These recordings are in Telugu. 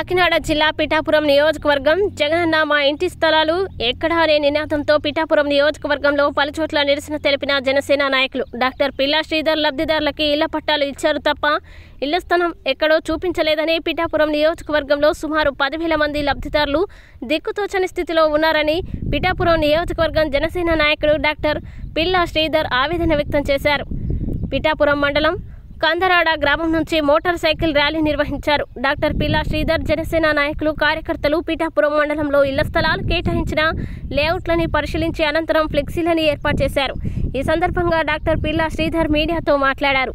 కాకినాడ జిల్లా పిఠాపురం నియోజకవర్గం జగనన్న మా ఇంటి స్థలాలు ఎక్కడా అనే నినాదంతో పిఠాపురం నియోజకవర్గంలో పలుచోట్ల నిరసన తెలిపిన జనసేన నాయకులు డాక్టర్ పిల్లా శ్రీధర్ లబ్ధిదారులకి ఇళ్ల పట్టాలు ఇచ్చారు తప్ప ఇళ్ల స్థలం ఎక్కడో చూపించలేదని పిఠాపురం నియోజకవర్గంలో సుమారు 10,000 మంది లబ్ధిదారులు దిక్కుతోచని స్థితిలో ఉన్నారని పిఠాపురం నియోజకవర్గం జనసేన నాయకుడు డాక్టర్ పిల్లా శ్రీధర్ ఆవేదన వ్యక్తం చేశారు. పిఠాపురం మండలం కందరాడ గ్రామం నుంచి మోటార్ సైకిల్ ర్యాలీ నిర్వహించారు. డాక్టర్ పిల్లా శ్రీధర్ జనసేన నాయకులు కార్యకర్తలు పిఠాపురం మండలంలో ఇళ్ల స్థలాలు కేటాయించిన లేఅవుట్లని పరిశీలించి అనంతరం ఫ్లెక్సీలను ఏర్పాటు చేశారు. ఈ సందర్భంగా డాక్టర్ పిల్లా శ్రీధర్ మీడియాతో మాట్లాడారు.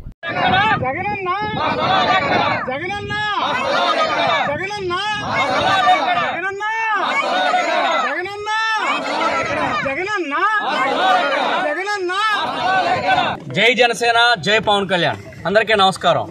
జై జనసేన, జై పవన్ కళ్యాణ్. అందరికీ నమస్కారం.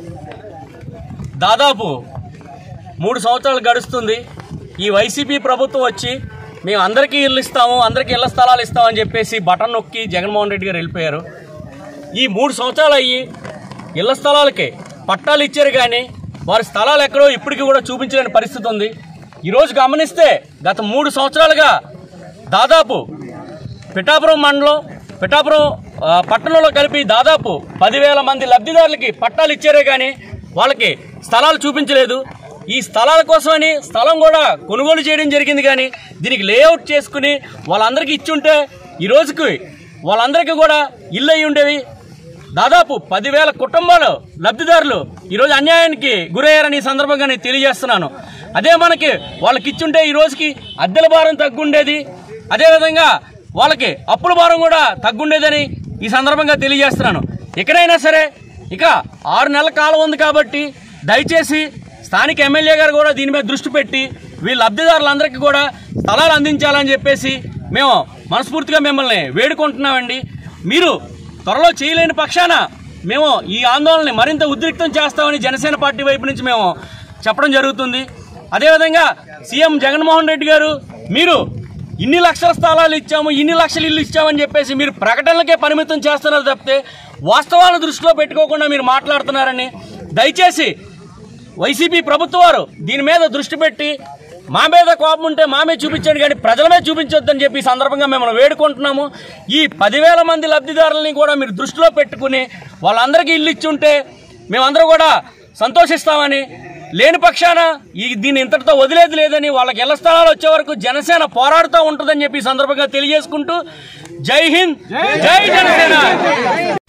దాదాపు 3 సంవత్సరాలు గడుస్తుంది. ఈ వైసీపీ ప్రభుత్వం వచ్చి మేము అందరికీ ఇల్లు ఇస్తాము, అందరికీ ఇళ్ల స్థలాలు ఇస్తామని చెప్పేసి బటన్ నొక్కి జగన్మోహన్ రెడ్డి గారు వెళ్ళిపోయారు. ఈ 3 సంవత్సరాలు అయ్యి ఇళ్ల స్థలాలకి పట్టాలు ఇచ్చారు, కానీ వారి స్థలాలు ఎక్కడో ఇప్పటికీ కూడా చూపించలేని పరిస్థితి ఉంది. ఈరోజు గమనిస్తే గత 3 సంవత్సరాలుగా దాదాపు పిఠాపురం మండలం, పిఠాపురం పట్టణంలో కలిపి దాదాపు 10,000 మంది లబ్ధిదారులకి పట్టాలు ఇచ్చారే కానీ వాళ్ళకి స్థలాలు చూపించలేదు. ఈ స్థలాల కోసమని స్థలం కూడా కొనుగోలు చేయడం జరిగింది, కానీ దీనికి లేఅవుట్ చేసుకుని వాళ్ళందరికీ ఇచ్చుంటే ఈ రోజుకి వాళ్ళందరికీ కూడా ఇల్లు అయి ఉండేవి. దాదాపు 10,000 కుటుంబాలు లబ్ధిదారులు ఈరోజు అన్యాయానికి గురయ్యారని ఈ సందర్భంగా నేను తెలియజేస్తున్నాను. అదే మనకి వాళ్ళకి ఇచ్చుంటే ఈ రోజుకి అద్దెల భారం తగ్గుండేది, అదేవిధంగా వాళ్ళకి అప్పుల భారం కూడా తగ్గుండేదని ఈ సందర్భంగా తెలియజేస్తున్నాను. ఎక్కడైనా సరే ఇక 6 నెలల కాలం ఉంది కాబట్టి దయచేసి స్థానిక ఎమ్మెల్యే గారు కూడా దీని మీద దృష్టి పెట్టి వీళ్ళ లబ్ధిదారులందరికీ కూడా స్థలాలు అందించాలని చెప్పేసి మేము మనస్ఫూర్తిగా మిమ్మల్ని వేడుకుంటున్నామండి. మీరు త్వరలో చేయలేని పక్షాన మేము ఈ ఆందోళనని మరింత ఉద్రిక్తం చేస్తామని జనసేన పార్టీ వైపు నుంచి మేము చెప్పడం జరుగుతుంది. అదేవిధంగా సీఎం జగన్మోహన్ రెడ్డి గారు మీరు ఇన్ని లక్షల స్థలాలు ఇచ్చాము, ఇన్ని లక్షలు ఇల్లు ఇచ్చామని చెప్పేసి మీరు ప్రకటనలకే పరిమితం చేస్తున్నారు తప్పితే వాస్తవాలను దృష్టిలో పెట్టుకోకుండా మీరు మాట్లాడుతున్నారని దయచేసి వైసీపీ ప్రభుత్వం వారు దీని మీద దృష్టి పెట్టి మా మీద కోపం ఉంటే మామే చూపించండి, కానీ ప్రజల మీద చూపించొద్దని చెప్పి ఈ సందర్భంగా మిమ్మల్ని వేడుకుంటున్నాము. ఈ 10,000 మంది లబ్ధిదారులని కూడా మీరు దృష్టిలో పెట్టుకుని వాళ్ళందరికీ ఇల్లు ఇచ్చుంటే మేమందరూ కూడా సంతోషిస్తామని, లేని పక్షాన దీన్ని ఇంతటితో వదిలేది లేదని వాళ్ళకి ఇళ్ల స్థలాలు వచ్చే వరకు జనసేన పోరాడుతూ ఉంటుందని చెప్పి ఈ సందర్భంగా తెలియజేసుకుంటూ జై హింద్, జై జనసేన.